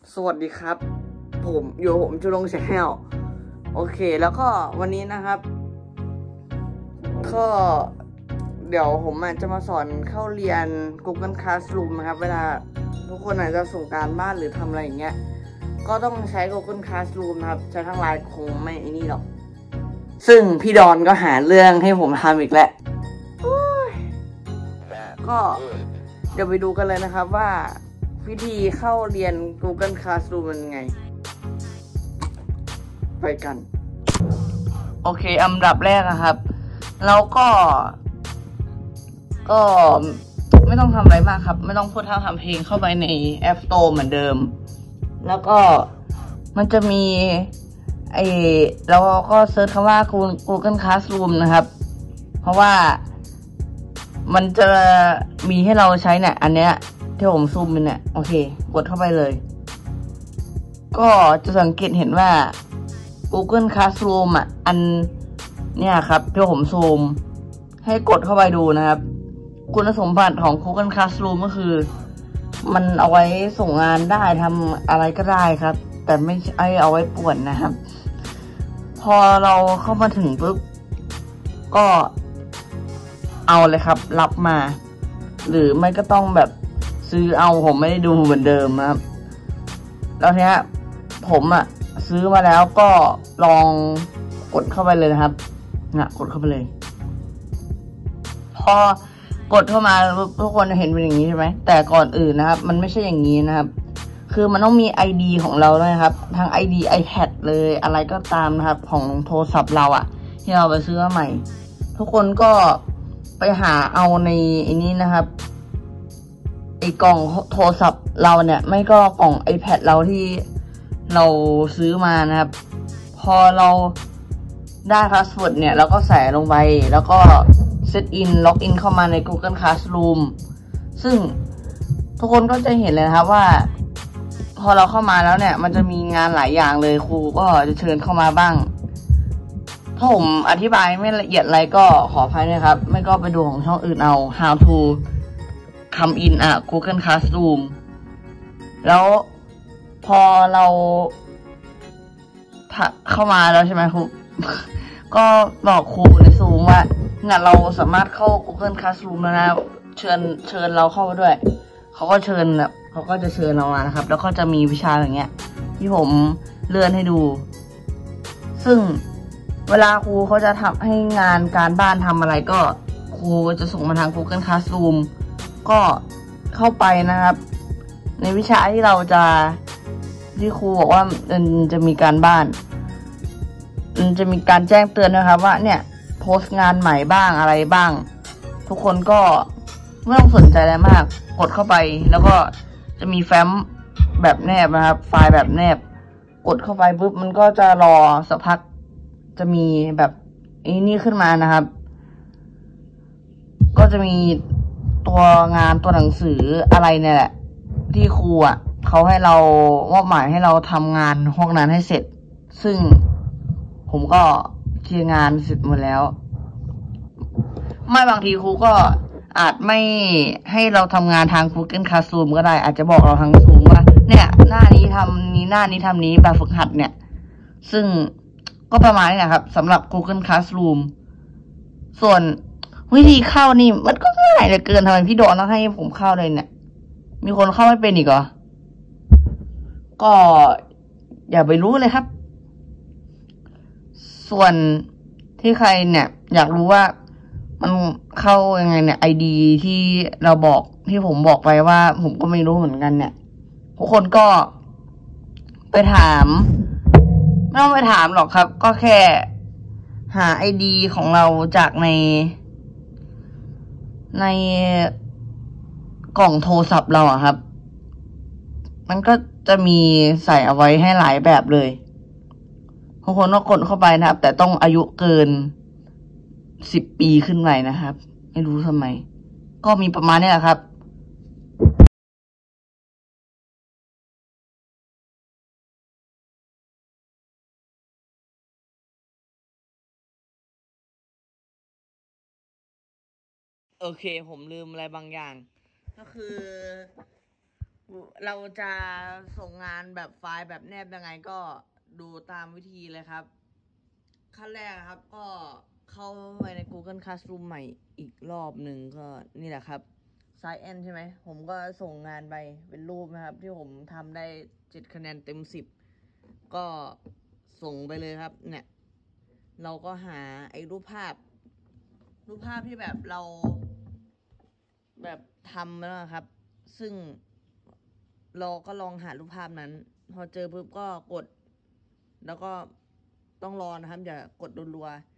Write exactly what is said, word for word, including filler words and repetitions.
สวัสดีครับผมอยู่ผมจุลงแชนแนลโอเคแล้วก็วันนี้นะครับก็เดี๋ยวผมจะมาสอนเข้าเรียน Google Classroom นะครับเวลาทุกคนอาจจะส่งการบ้านหรือทำอะไรอย่างเงี้ยก็ต้องใช้ Google Classroom นะครับใช้ทั้งไลน์คงไม่ไอ้นี่หรอกซึ่งพี่ดอนก็หาเรื่องให้ผมทำอีกแล้วก็เดี๋ยวไปดูกันเลยนะครับว่าวิธีเข้าเรียน Google Classroom เป็นไงไปกันโอเคอันดับแรกนะครับแล้วก็ก็ไม่ต้องทำอะไรมากครับไม่ต้องพูดท่าทำเพลงเข้าไปใน App Store เหมือนเดิมแล้วก็มันจะมีไอแล้วก็เซิร์ชคำว่า Google Classroom นะครับเพราะว่ามันจะมีให้เราใช้เนี่ยอันเนี้ยที่ผมซูมมันเนี่ยโอเคกดเข้าไปเลยก็จะสังเกตเห็นว่า Google Classroom อ่ะอันเนี่ยครับที่ผมซูมให้กดเข้าไปดูนะครับคุณสมบัติของ Google Classroom ก็คือมันเอาไว้ส่งงานได้ทำอะไรก็ได้ครับแต่ไม่ใช่เอาไว้ป่วนนะครับพอเราเข้ามาถึงปุ๊บก็เอาเลยครับรับมาหรือไม่ก็ต้องแบบซื้อเอาผมไม่ได้ดูเหมือนเดิมนะครับแล้วเนี้ยผมอ่ะซื้อมาแล้วก็ลองกดเข้าไปเลยนะครับนะกดเข้าไปเลยพอกดเข้ามาทุกคนเห็นเป็นอย่างนี้ใช่ไหมแต่ก่อนอื่นนะครับมันไม่ใช่อย่างนี้นะครับคือมันต้องมี ไอ ดี ของเราด้วยครับทาง ไอ ดี iPad เลยอะไรก็ตามนะครับของโทรศัพท์เราอ่ะที่เราไปซื้อมาใหม่ทุกคนก็ไปหาเอาในไอ้นี้นะครับไอ้กล่องโทรศัพท์เราเนี่ยไม่ก็กล่อง iPad เราที่เราซื้อมานะครับพอเราได้พาสเวิร์ดเนี่ยเราก็ใส่ลงไปแล้วก็เซตอินล็อกอินเข้ามาใน Google Classroom ซึ่งทุกคนก็จะเห็นเลยนะครับว่าพอเราเข้ามาแล้วเนี่ยมันจะมีงานหลายอย่างเลยครูก็จะเชิญเข้ามาบ้างถ้าผมอธิบายไม่ละเอียดอะไรก็ขออภัยนะครับไม่ก็ไปดูของช่องอื่นเอา how to come in อ่ะ Google Classroom แล้วพอเราเข้ามาแล้วใช่ไหมครู ก็บอกครูในซูมว่าเนี่ยเราสามารถเข้า Google Classroom แล้วนะเชิญเชิญเราเข้ามาด้วยเขาก็เชิญแบบเขาก็จะเชิญเรามานะครับแล้วก็จะมีวิชาอย่างเงี้ยที่ผมเลื่อนให้ดูซึ่งเวลาครูเขาจะทำให้งานการบ้านทำอะไรก็ครูจะส่งมาทาง Google Classroom ก็เข้าไปนะครับในวิชาที่เราจะที่ครูบอกว่ามันจะมีการบ้านมันจะมีการแจ้งเตือนนะครับว่าเนี่ยโพสต์งานใหม่บ้างอะไรบ้างทุกคนก็ไม่ต้องสนใจอะไรมากกดเข้าไปแล้วก็จะมีแฟ้มแบบแนบนะครับไฟล์แบบแนบกดเข้าไปปุ๊บมันก็จะรอสักพักจะมีแบบนี้ขึ้นมานะครับก็จะมีตัวงานตัวหนังสืออะไรเนี่ยแหละที่ครูอ่ะเขาให้เรามอบหมายให้เราทำงานพวกนั้นให้เสร็จซึ่งผมก็เคลียร์งานเสร็จหมดแล้วไม่บางทีครูก็อาจไม่ให้เราทำงานทาง Google Classroom ก็ได้อาจจะบอกเราทางซูมว่าเนี่ยหน้านี้ทำนี้หน้านี้ทำนี้แบบฝึกหัดเนี่ยซึ่งก็ประมาณนี้นะครับสำหรับ Google Classroom ส่วนวิธีเข้านี่มันก็ง่ายเหลือเกินทำไมพี่โดนต้องให้ผมเข้าเลยเนี่ยมีคนเข้าไม่เป็นอีกเหรอก็อย่าไปรู้เลยครับส่วนที่ใครเนี่ยอยากรู้ว่ามันเข้ายังไงเนี่ย ไอ ดี ที่เราบอกที่ผมบอกไปว่าผมก็ไม่รู้เหมือนกันเนี่ยทุกคนก็ไปถามไม่ต้องไปถามหรอกครับก็แค่หา ไอ ดี ของเราจากในในกล่องโทรศัพท์เราอะครับมันก็จะมีใส่เอาไว้ให้หลายแบบเลยทุกคนก็กดเข้าไปนะครับแต่ต้องอายุเกินสิบปีขึ้นไปนะครับไม่รู้ทำไมก็มีประมาณนี้แหละครับโอเคผมลืมอะไรบางอย่างก็คือเราจะส่งงานแบบไฟล์แบบแนบยังไงก็ดูตามวิธีเลยครับขั้นแรกครับก็เข้าไปใน Google Classroom ใหม่อีกรอบหนึ่งก็นี่แหละครับ Sign In ใช่ไหมผมก็ส่งงานไปเป็นรูปนะครับ ที่ผมทำได้เจ็ดคะแนนเต็มสิบก็ส่งไปเลยครับเนี่ย เราก็หาไอ้รูปภาพ รูปภาพที่แบบเราแบบทำแล้วนะครับ ซึ่งเราก็ลองหารูปภาพนั้น พอเจอปุ๊บก็กด แล้วก็ต้องรอนะครับอย่ากดรัว